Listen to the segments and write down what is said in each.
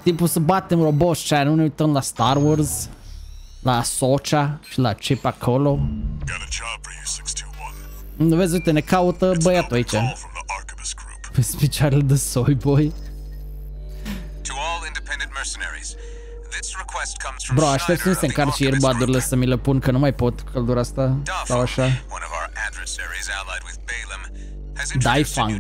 timpul să batem roboți, ce nu ne uităm la Star Wars, la Socha și la ce pe acolo. Nu vezi, uite, ne caută băiatul aici. Pe picioarele de soi, boy. Bro, aștept să nu se încarce earbud-urile să mi le pun, că nu mai pot căldura asta sau așa. Daifang.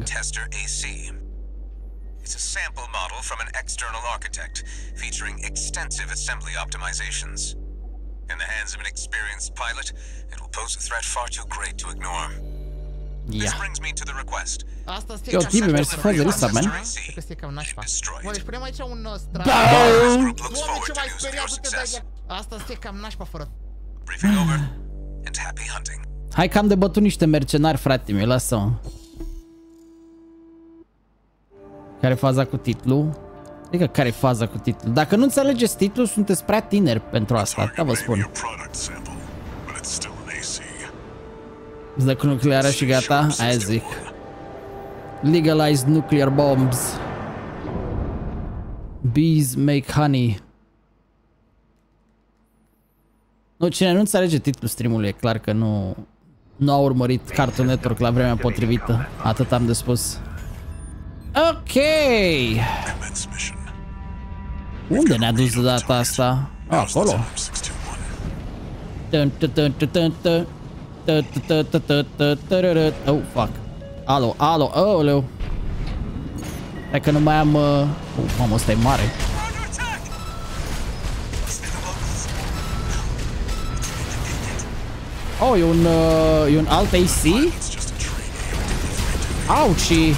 It's a sample model from an external architect featuring extensive assembly optimizations. In the hands of an experienced pilot, it will pose a threat far too great to ignore. This brings me to the request. Yo, Tibi, mersi for the resub, man. Cred că este cam nașpa. Bă, deci punem aici un strat. Doamne, ce mai speriat, du-te de aici. Asta este cam nașpa fără. Briefing over and happy hunting. Hai că am de bătut niște mercenari, frate meu, lasă-mă. Care-i faza cu titlul? Adică care-i faza cu titlul? Dacă nu înțelegeți titlul, sunteți prea tineri pentru asta, da vă spun. Îți dă cu nucleară și gata? Aia zic. Legalized nuclear bombs. Bees make honey. Nu, cine nu înțelege titlul streamului, e clar că nu a urmărit Cartoon Network la vremea potrivită. Atât am de spus. Ok. Unde ne-a dus de data asta? Acolo. Oh, fuck. Alo, alo, oleu. Hai că nu mai am... mamă, ăsta e mare. Oh, e un alt AC? Auci!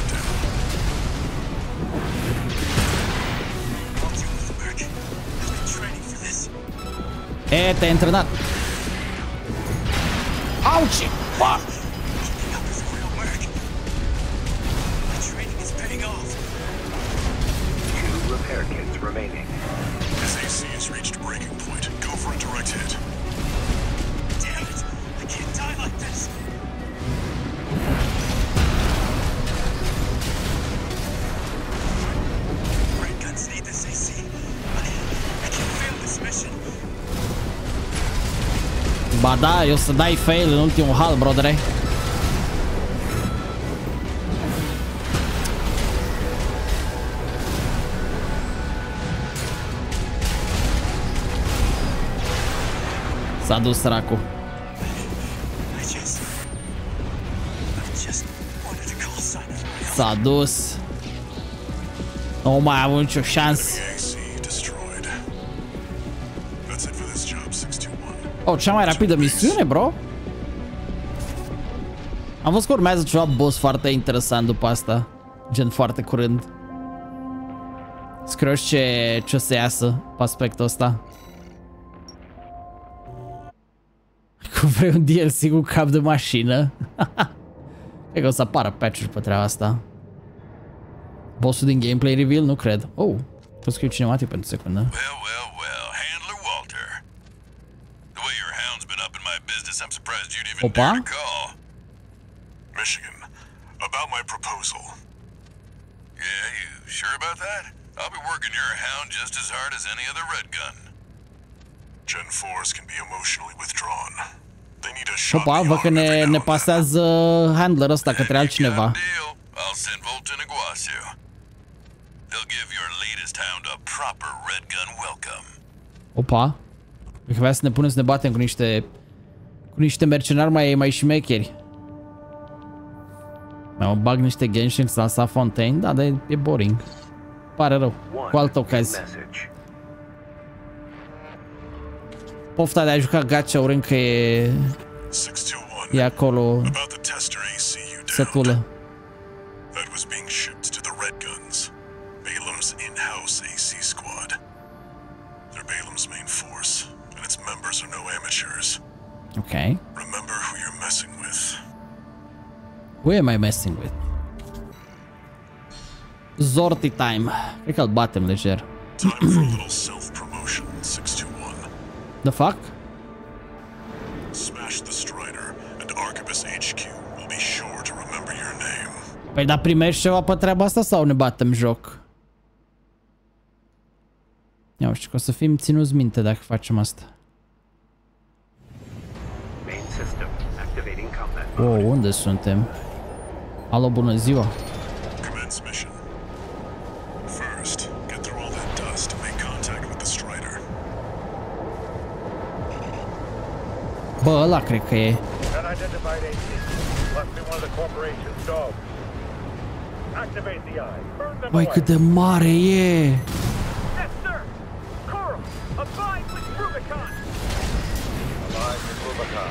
E, te-ai antrenat. Auci! Fuck! Ba da, eu să dai fail în ultimul hal, brodere. S-a dus săracul. S-a dus. Nu mai am nicio șansă. Oh, cea mai rapidă misiune, bro? Am văzut că urmează ceva boss foarte interesant după asta. Gen foarte curând. Scrăși ce o să iasă pe aspectul ăsta. Cum vrei un DLC cu cap de mașină? Cred că o să apară patch-uri pe treaba asta. Bossul din gameplay reveal? Nu cred. Oh, pot scriu cinematic pentru secundă. Handler Walter. The way your hound's been up in my business, I'm surprised you'd even Opa? dare to call. Michigan, about my proposal. Yeah, you sure about that? I'll be working your hound just as hard as any other red gun. Gen 4s can be emotionally withdrawn. They need a shot. Opa, văd că ne pasează handler ăsta către altcineva. I'll send Volt to Iguazu. They'll give your latest hound a proper red gun welcome. Opa. Cred că vrea să ne punem să ne batem cu niște mercenari mai șmecheri. Mai mă bag niște Genshin să lansa Fontaine, da, dar e boring. Pare rău. Cu altă ocazie. Pofta de a juca gacha urând că e acolo setulă. That was being shipped to the Red Guns, Balam's in-house AC squad. They're Balam's main force, and its members are no amateurs. Okay. Remember who you're messing with. Who am I messing with? Zorti time. Cred că îl batem lejer. Time for a little self-promotion, 621. The fuck? Smash the Strider, and Arquebus HQ will be sure to remember your name. Păi da, primești ceva pe treaba asta sau ne batem joc? Ia știu că o să fim ținuți minte dacă facem asta. Oh, unde suntem? Alo, bună ziua! Commence mission. First, get through all that dust to make contact with the Strider. Bă, ăla cred că e. Unidentified AC. Must be one of the corporation's dogs. Activate the eye. Burn them Băi, away. cât de mare e! Yes, sir. Coral, abide with Rubicon. Abide with Rubicon.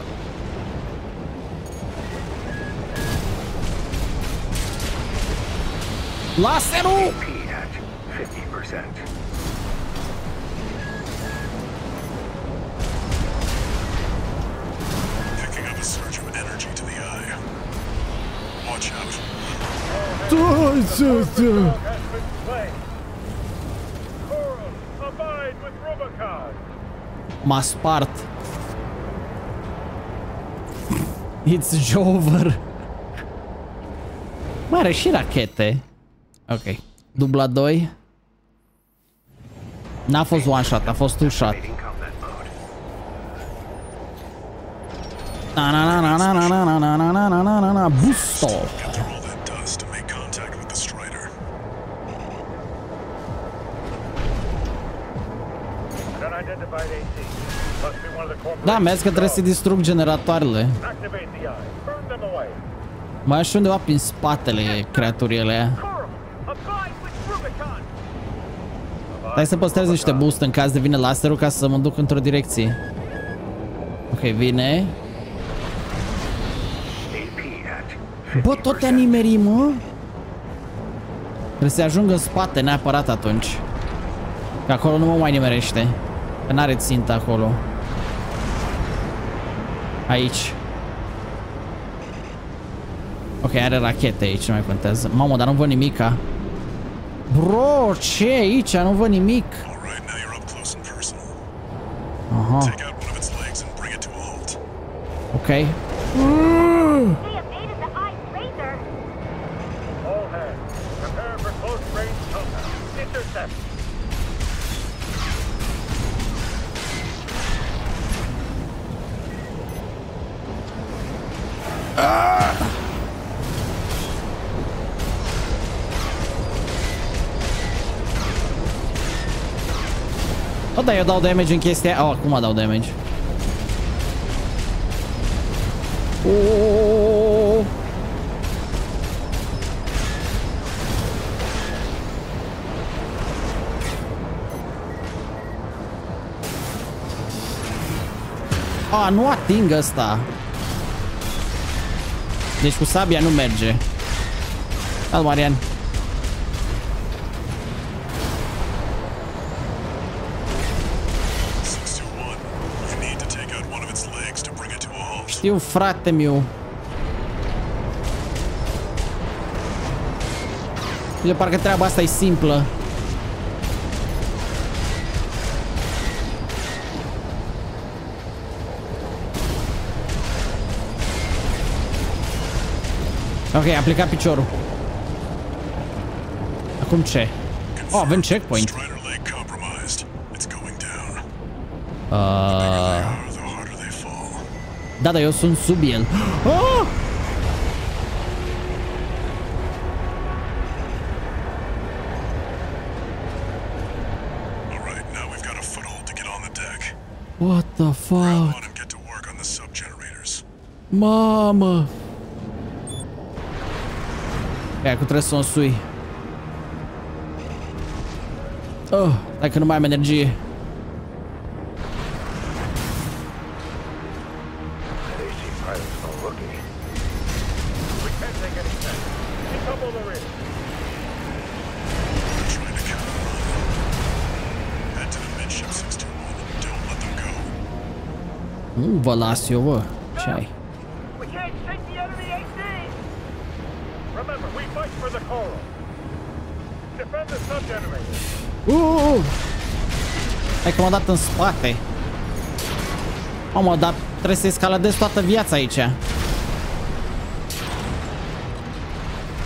Laserul! AP at 50%. Picking up a surge of energy to the eye. Watch out. Dog has been slain. Coral, abide with Rubicon. M-a spart. It's Jover. Mai are și rachete. Ok. Dubla 2. N-a fost one shot, a fost two shot. Na na na na na na na na na na na na na na busto. Get through all that dust to make contact with the Strider. Unidentified AC. Must be one of the corporation's Da, mergi că trebuie să dogs. distrug generatoarele. Activate the eye. Burn them away. Mai așa undeva prin spatele creaturii alea. Coral, abide with Rubicon. Hai să păstrez niște boost în caz de vine laserul ca să mă duc într-o direcție. Ok, vine. Bă, tot te-a nimerit, mă? Trebuie să ajung în spate neapărat atunci. Că acolo nu mă mai nimerește. Că n-are țintă acolo. Aici. Ok, are rachete aici, nu mai contează. Mamă, dar nu văd nimica. Bro, ce e aici? Nu văd nimic. All right, now you're up close and personal. Aha, Take out one of its legs and bring it to a halt. ok. They evaded the eye laser. All hands, prepare for close range combat. Intercept. Bă, dar eu dau damage în chestia. Oh, acum dau damage. Oh. Ah, nu ating ăsta. Deci cu sabia nu merge. Al Marian. 621. You need to take out one of its legs to bring it to a halt. Știu, frate meu. De parcă treaba asta e simplă. Ok, a plecat piciorul. Acum ce? Oh, avem checkpoint. Strider leg compromised. It's going down. The harder they fall. Da, dar eu sunt sub el. Oh! All right, now we've got a foothold to get on the deck. What the Grab fuck? on and get to work on the sub-generators. Mamă! Pe acum trebuie să o însui. Oh, dacă nu mai am energie. They seem pilots no rookie. We can't take any chance. Decouple the rig. They're trying to counter-run. Head to the midship 621. Don't let them go. Nu vă las eu, bă. Ce ai? We can't shake the enemy AC. Remember, we fight for the Coral. Defend the sub-generator. Hai că m-a dat în spate. Mamă, dar trebuie să escaladez toată viața aici.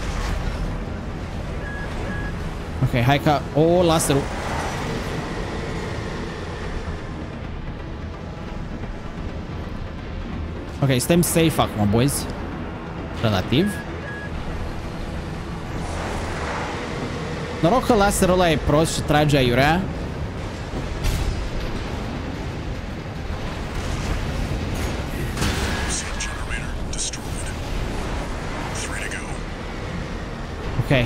Ok, hai că... Oh, laserul. Ok, suntem safe acum, boys. Relativ. Noroc că laserul ăla e prost și trage aiurea. Ok.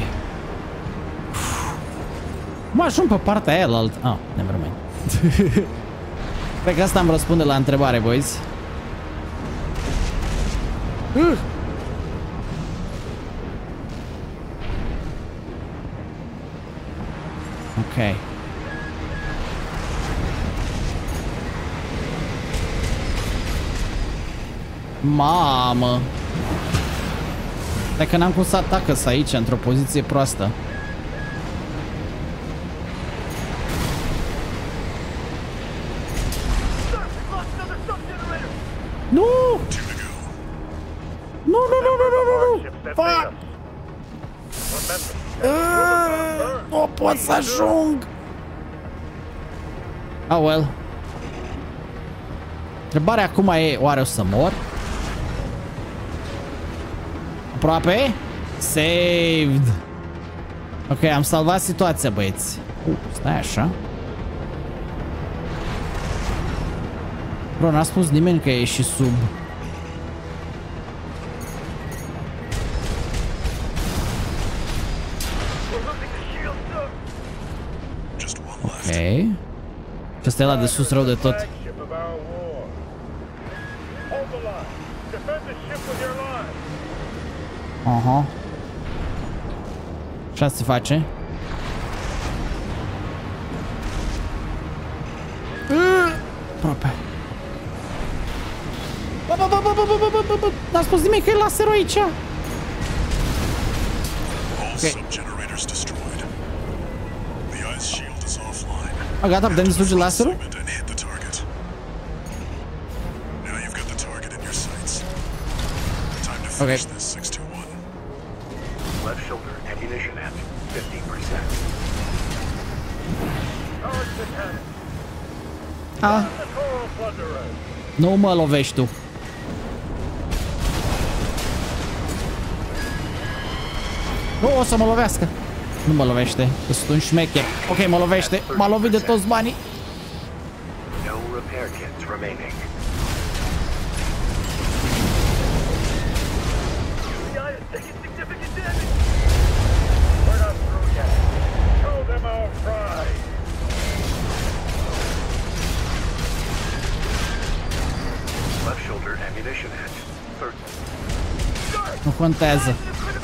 Mă ajung pe partea aia la alt... Ah, nevermind. Cred că asta îmi răspunde la întrebare, boys. Ok. Mamă. Dacă n-am cum să atacă aici, într-o poziție proastă. Nu! Nu, nu, nu, nu, nu, nu! Fuck! Nu pot să ajung! Oh, well. Întrebarea acum e, oare o să mor? Aproape? Saved! Ok, am salvat situația, băieți. Stai așa. Bro, n-a spus nimeni că e și sub. Ok. Și ăsta e ăla de sus rău de tot. Aha. Ce se face? Aproape. N-a spus nimeni că e laserul aici. A, gata, putem distruge laserul? Ok. Ah. Nu mă lovești tu. Nu, o să mă lovească. Nu mă lovește, că sunt un șmecher. Ok, mă lovește. M-a lovit de toți banii. Nu contează.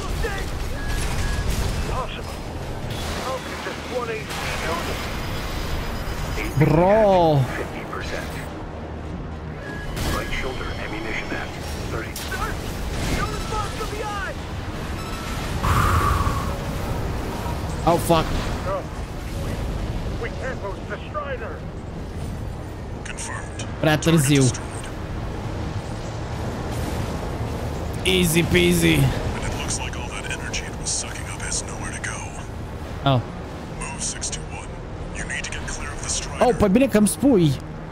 Bro. Oh fuck. Prea târziu. Easy peasy. Oh. Oh, păi bine că îmi spui.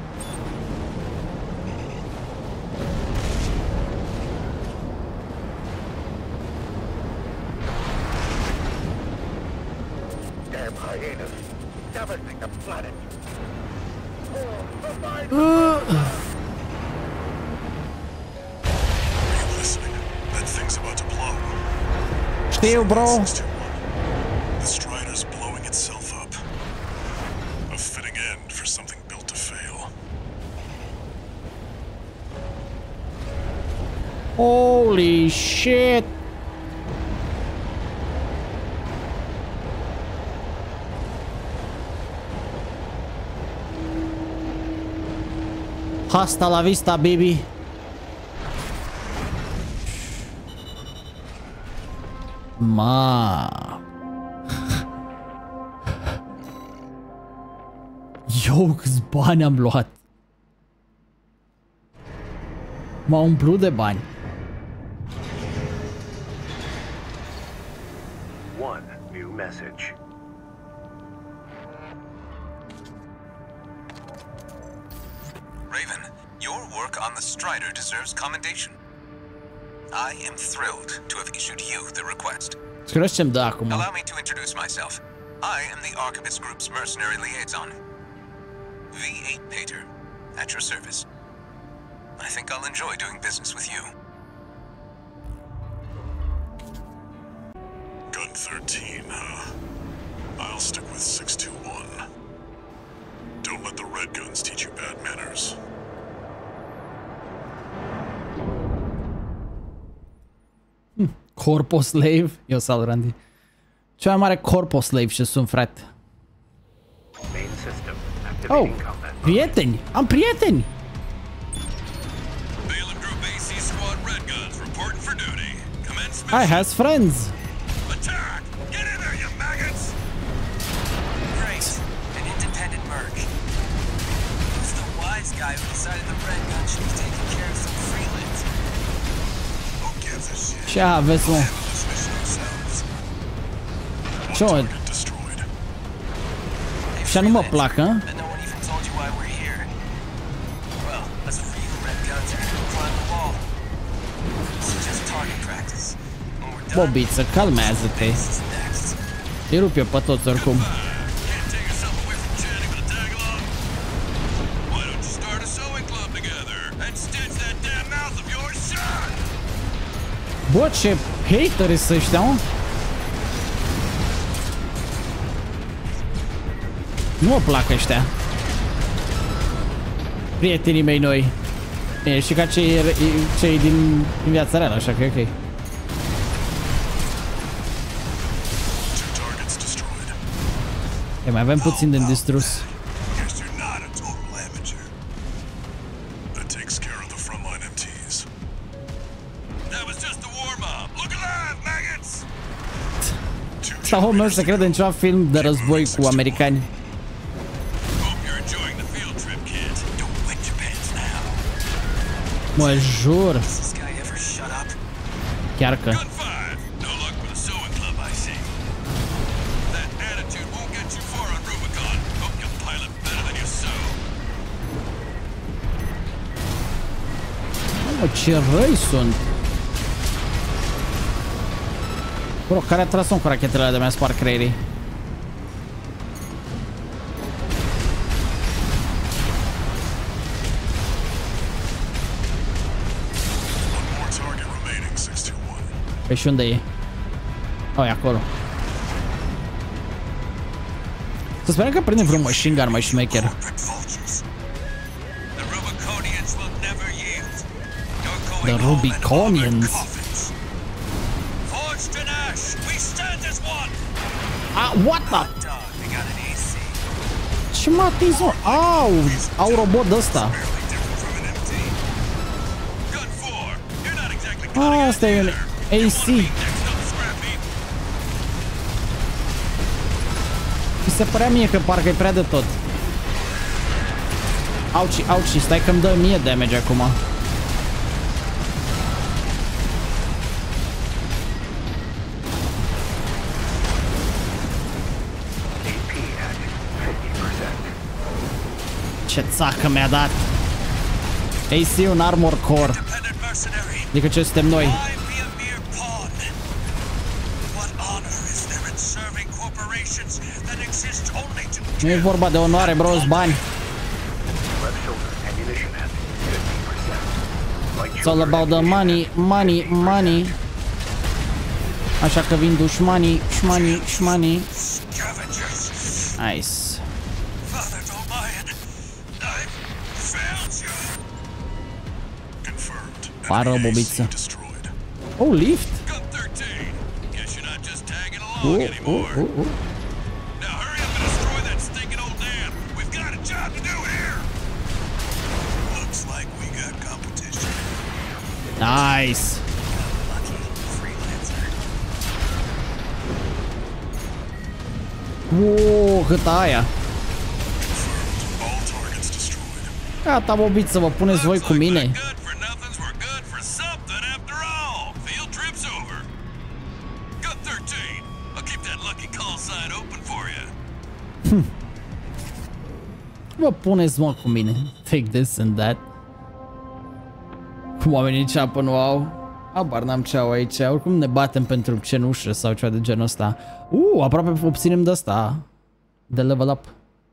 Știu, bro. Holy shit. Hasta la vista, baby. Ma. Eu câți bani am luat. M-a umplut de bani. One new message. Raven, Your work on the Strider deserves commendation. I am thrilled to have issued you the request. Screște-mi de acum. Allow me to introduce myself. I am the Archivist Group's mercenary liaison. V8 Pater, at your service. I think I'll enjoy doing business with you. Gun 13, huh? I'll stick with 621. Don't let the Red Guns teach you bad manners. Corpo Slave? Eu salut, Randy. Cea mai mare Corpo Slave ce sunt, frate. Main system Oh, activating combat. prieteni! Am prieteni! Balaam Group AC Squad Red Guns reporting for duty. Commence I mission. has friends! Attack! Get in there, you maggots! Great. An independent merc. Who's the wise guy who decided the Red Gun should be taking care of some freelancer? Who gives a shit? Ce aveți, mă? Handle this mission ourselves. Ce mă? Target destroyed. Și nu mă plac, hă? And no one even told you why we're here. Well, as for you Red Gunser, climb the wall. This is just target practice. When we're done, Bobiță, calmează-te. this is next. Îi rup eu pe toți oricum. Can't take yourself away from chatting with a tag along? Why don't you start a sewing club together and stitch that damn mouth of yours shut? Bă, ce hateri sunt ăștia, mă? Nu mă plac ăștia. Prietenii mei noi. E și ca cei din viața reală, așa că e ok. Two targets destroyed. E, mai avem puțin de distrus. Guess you're not a total amateur. That takes care of the frontline MTs. That was just the warm-up. Look alive, maggots! Asta omul meu se crede în ceva film de război cu americani. Hope you're enjoying the field trip, kid. Don't wet your pants now. Mă jur. Does this guy ever shut up? Chiar că. Gun 5. No luck with the sewing club, I see. That attitude won't get you far on Rubicon. Hope you pilot better than you sew. Mă, ce răi sunt. Bro, care a tras-o cu rachetele alea de mi-a spart creierii? One more target remaining, 621. Păi și unde e? Oh, e acolo. Să sperăm că prinde vreun machine gun mai șmecher. Corporate vultures. The Rubiconians will never yield. You're going The home in Rubiconians. armored coffins. Forged in ash, we stand as one. Ah, what the? Dog, they got an AC. Ce m-a atins, mă? Au robot de ăsta. Barely different from an MT. Gun 4, you're not exactly cutting Ah, it asta e un either. AC. You wanna be next up the scrap heap? Mi se părea mie că parcă e prea de tot. Auci, auci, stai că-mi dă mie damage acum. AP at 50%. Ce țacă mi-a dat. AC un armor core. Independent mercenary. Adică ce suntem noi. Why be a mere pawn? What honor is there in serving corporations that exist only to Nu e vorba de onoare, bros, bani. Left shoulder ammunition at 50%. Like It's all about the money, money, money. Așa că vin dușmanii, șmanii, șmanii. scavengers? Nice. Father Dolmayan, I've failed you. Confirmed. Pară, Enemy AC bobiță. destroyed. Oh, lift. Gun 13. Guess you're not just tagging along anymore. Now hurry up and destroy that stinking old dam. We've got a job to do here. Looks like we got competition. Nice. Lucky freelancer. Wow, cât aia. All targets destroyed. Gata, bobiță, vă puneți voi cu mine. Good for nothings, we're good for something after all. Field trip's over. Gun 13. I'll keep that lucky call sign open for you. Vă puneți, mă, cu mine. Take this and that. Cum oamenii ceapă nu au. Abar n-am ce au aici. Oricum ne batem pentru cenușă sau ceva de genul ăsta. Aproape obținem de asta. De level up.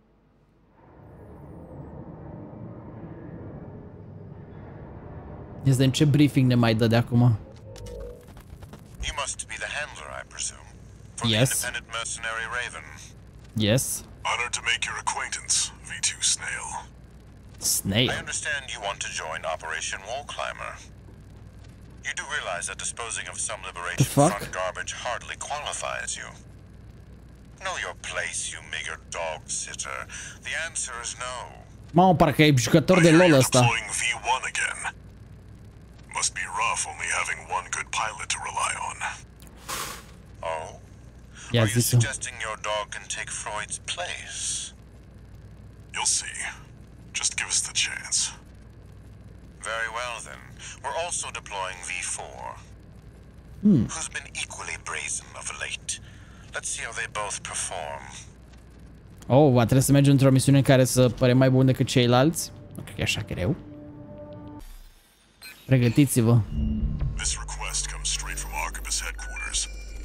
Ia vedem ce briefing ne mai dă de acum. You must be the handler, I presume, for Yes. the independent mercenary Raven. Yes. Honored to make your acquaintance, V2 Snail. Snail. I understand you want to join Operation Wall Climber. You do realize that disposing of some Liberation fuck? Front garbage hardly qualifies you. Know your place, you meager dog sitter. The answer is no. Mamă, parcă e jucător de LOL ăsta. Deploying V1 again. Must be rough only having one good pilot to rely on. Oh? Ia Are you zi tu. suggesting your dog can take Freud's place? You'll see. Just give us the chance. Very well then. We're also deploying V4. Who's been equally brazen of late. Let's see how they both perform. Va trebui să mergem într-o misiune în care să părem mai bun decât ceilalți. Nu cred că e așa greu. Pregătiți-vă. This request comes straight from Arquebus headquarters.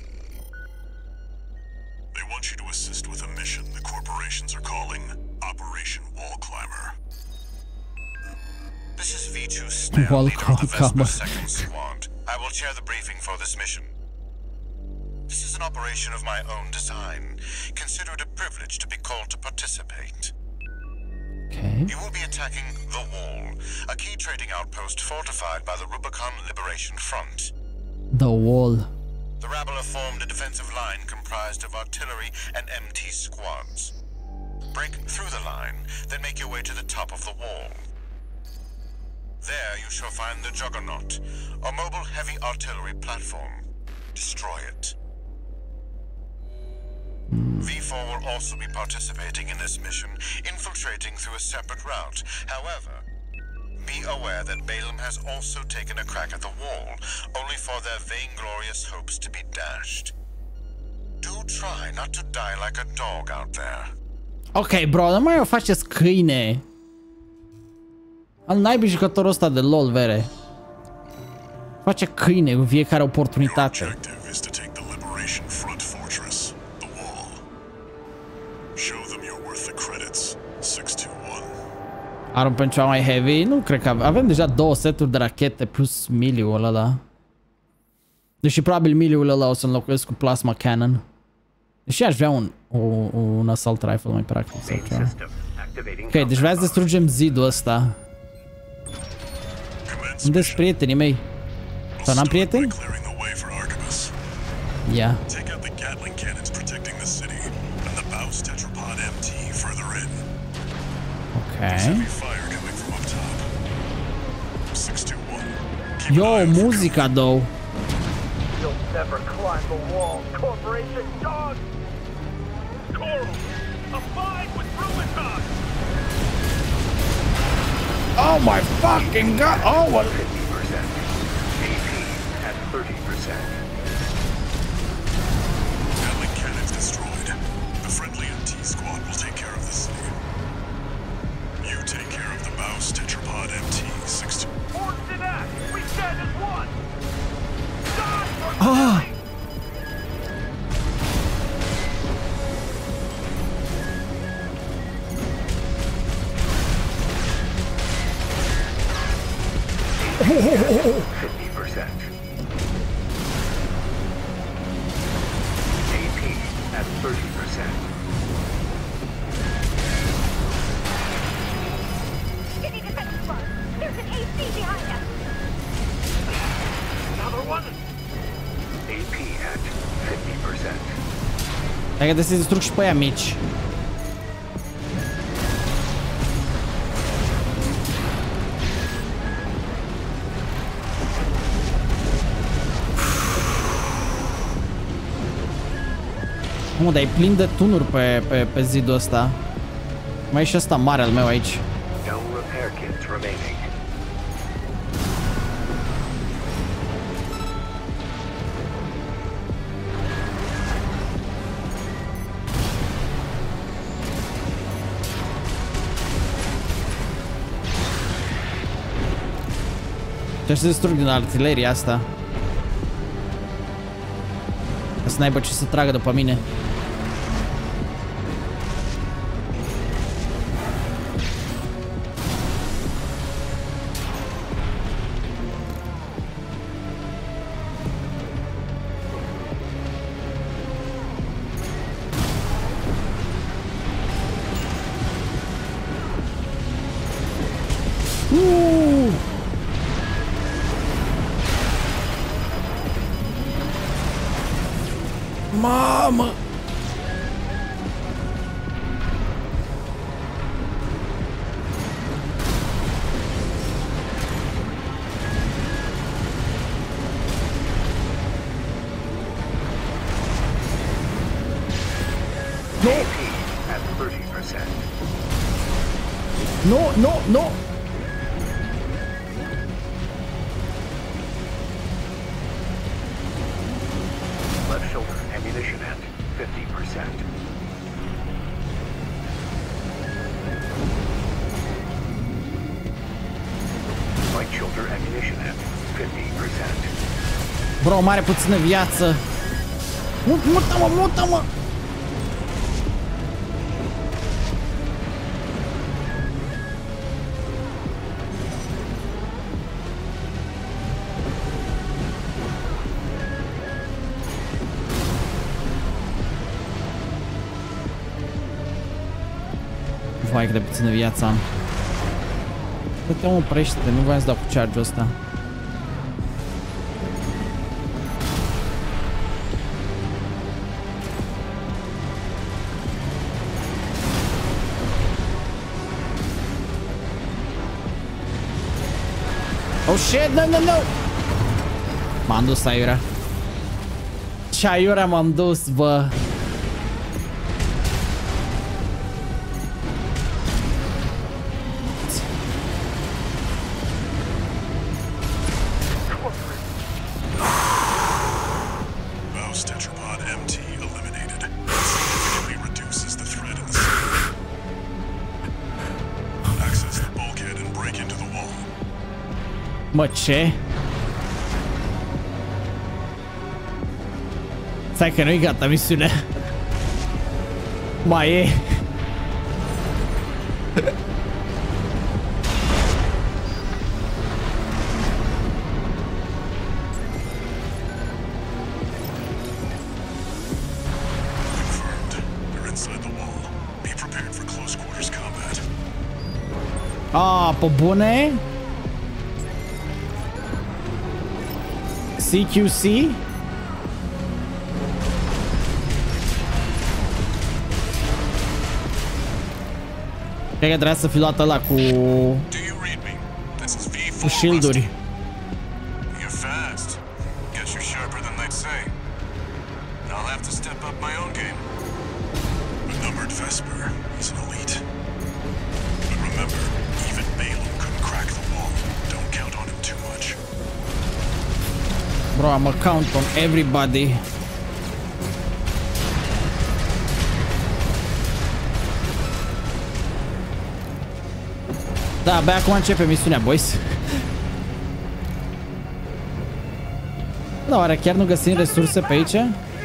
They want you to assist with a mission the corporations are calling Operation Wall Climber. This is V2 Snail, Wall leader of the Climber. Vesper 2nd Squad. I will chair the briefing for this mission. This is an operation of my own design. Consider it a privilege to be called to participate. Okay. You will be attacking The Wall, a key trading outpost fortified by the Rubicon Liberation Front. The Wall. The rabble have formed a defensive line comprised of artillery and MT squads. Break through the line, then make your way to the top of the wall. There you shall find the Juggernaut, a mobile heavy artillery platform. Destroy it. V4 will also be participating in this mission, infiltrating through a separate route. However, be aware that Balaam has also taken a crack at the wall, only for their vainglorious hopes to be dashed. Do try not to die like a dog out there. Ok, bro, nu mai o faceți câine. Al naibii jucătorul ăsta de LOL, vere. Face câine cu fiecare Your oportunitate. objective is to take the Liberation Front fortress, the Wall. Show them you're worth the credits, 621. Arm pentru cea mai heavy? Nu cred că avem deja 2 seturi de rachete plus miliul ăla. Deși probabil miliul ăla o să înlocuiesc cu plasma cannon. Deși aș vrea un assault rifle mai practic sau ceva. Ok, deci vreau să distrugem zidul ăsta. Unde-s prietenii mei? Sau n-am prieteni? Clearing the way for Arquebus. Ia. Take out the Gatling cannons protecting the city, and the Baus Tetrapod MT further in. Ok. Heavy fire coming from up top. 621. Keep an eye Yo, out for muzica, though. You'll never climb the wall, Corporation dog! Coral, abide with Rubicon! Oh my fucking god! Oh, what? 50%. AP at 30%. Gatling cannons destroyed. The friendly MT squad will take care of the city. You take care of the Baus Tetrapod MT 62. Forged in act, we stand as one! Die for Ah! AP at 30%. City defense squad. There's an AC behind us. another one! AP at 50%. Hai că să distrug și pe aia mici. Mă, dar e plin de tunuri pe zidul ăsta. Mai e și ăsta mare al meu aici. No repair kits remaining. Trebuie să distrug din artileria asta. Ca să n-aibă ce să tragă după mine. Mamă! AP at 30%. No! Left shoulder ammunition at 50%. Right shoulder ammunition at 50%. Bro, mare puțină viață. Mută-mă! Vai, cât de puțină viață am. Te oprește-te, nu voiam să dau cu charge-ul ăsta. Oh shit, no! M-am dus aiurea. Ce aiurea m-am dus, bă. Mă, ce? Stai că nu-i gata misiunea. Mai e. Ah, pe bune? CQC? Cred că trebuia să fi luat ăla cu shield-uri. Bro, I'm a count on everybody. Da, abia acum începe misiunea, boys. Da, oare chiar nu găsim resurse pe aici?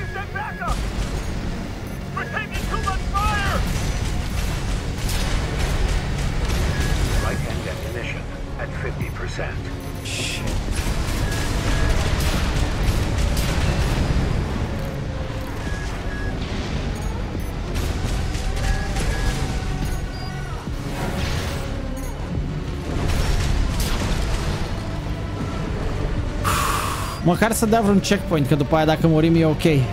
Măcar să dea vreun checkpoint, că după aia dacă murim e ok. There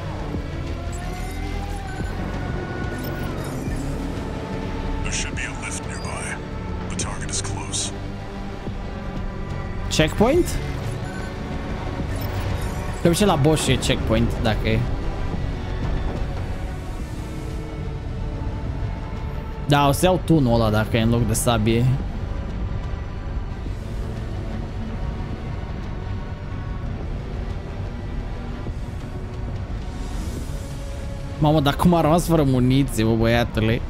should be a lift nearby. The target is close. Checkpoint? Trebuie și la boss e checkpoint, dacă e. Da, o să iau tunul ăla dacă e în loc de sabie. Mamă, dar cum a rămas fără muniție, bă, băiatule?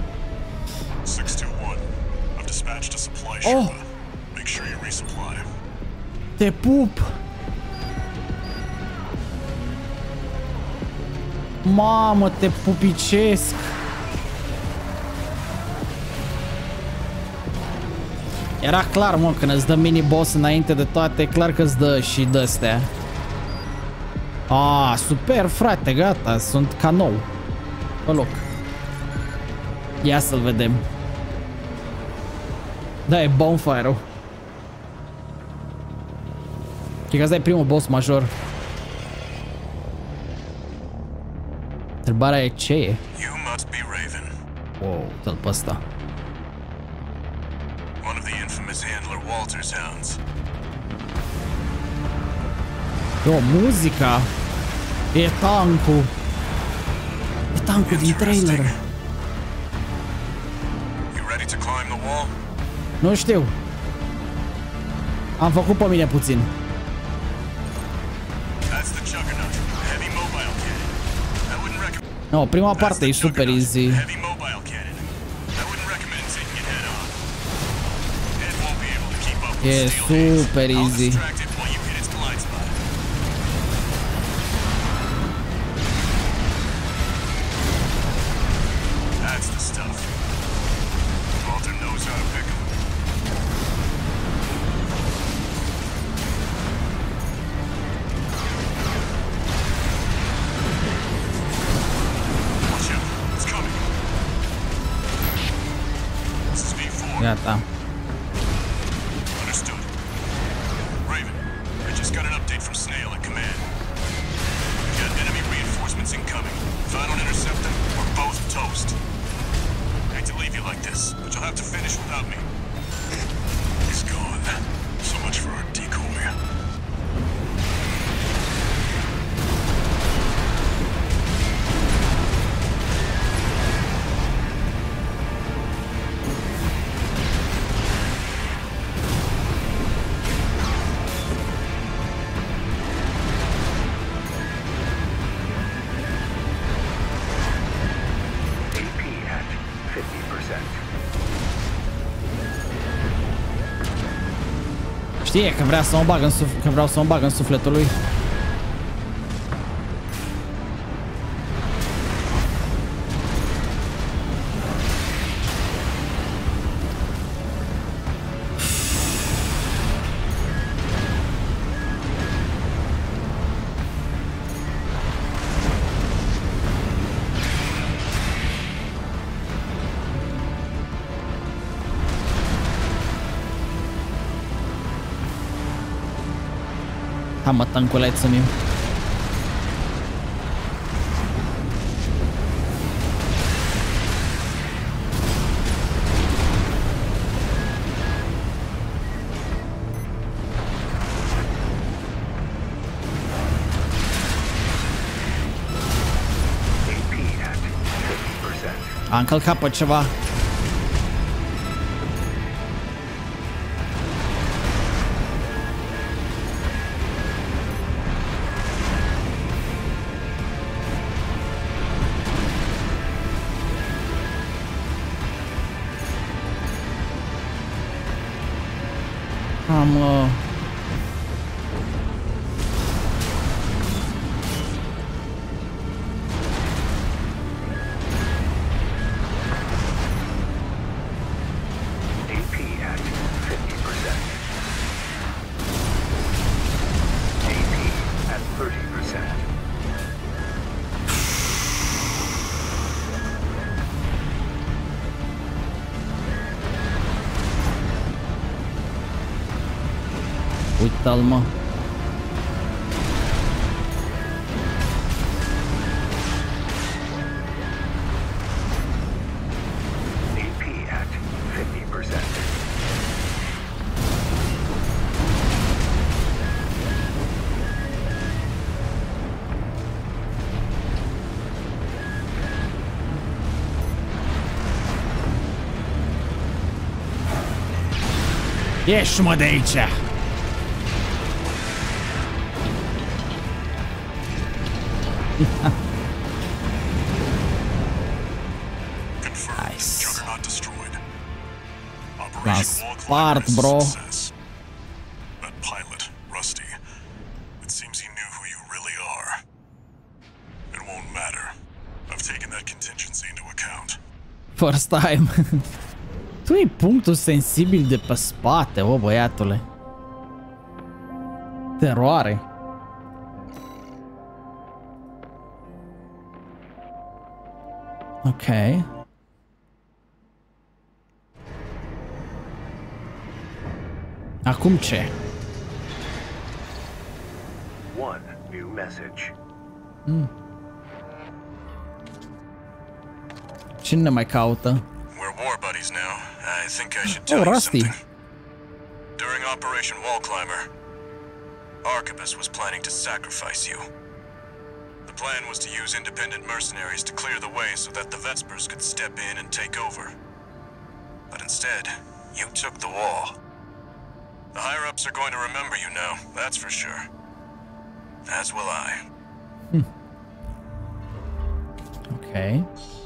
621. I've dispatched a supply ship. Make sure you resupply. Te pup! Mamă, te pupicesc! Era clar, mă, când îți dă mini-boss înainte de toate, e clar că îți dă și de-astea. Ah, super, frate, gata, sunt ca nou. Pe loc. Ia să-l vedem. Da, e bonfire-ul. Cred că ăsta e primul boss major. Întrebarea e ce e? You must be Raven. Wow, dă-l pe ăsta. One of the infamous handler Walter's hounds. O, muzica. E tancul. E tancul din trailer. You ready to climb the wall? Nu știu. Am făcut pe mine puțin. That's the Juggernaut. Heavy mobile cannon. I wouldn't recommend. No, prima parte e super easy. Heavy mobile cannon. I wouldn't recommend taking it head on. Ed won't be able to keep up with E steel hands. super I'll easy. distract it while you hit its blind spot. That's the stuff. Walter knows how to pick 'em. Watch out. It's coming. This is V4. Gata. Understood. Raven, I just got an update from Snail at command. We've got enemy reinforcements incoming. If I don't intercept them, we're both toast. Hate to leave you like this, but you'll have to finish without me. He's gone. So much for our decoy. AP at 50%. Știe că vrea să mă bag în că vreau să mă bag în sufletul lui. Hai mă, tanculețul meu. AP at 50%. A încălcat pe ceva. Am... AP at 50%. AP at 30%. Uite-l, mă. AP at 50%. Ieși, mă, de aici! Confirmed. Nice. Juggernaut destroyed. L-am Operation Wall spart, Climber is a bro. success. That pilot, First time. Tu e punctul sensibil de pe spate, o băiatule. Teroare. Ok. Acum ce? One new message. Cine ne mai caută? We're war buddies now. I think I should Oh, tell you Rusty. something. During Operation Wall Climber, Arquebus was planning to sacrifice you. The plan was to use independent mercenaries to clear the way so that the Vespers could step in and take over. But instead, you took the wall. The higher-ups are going to remember you now, that's for sure. As will I. Ok.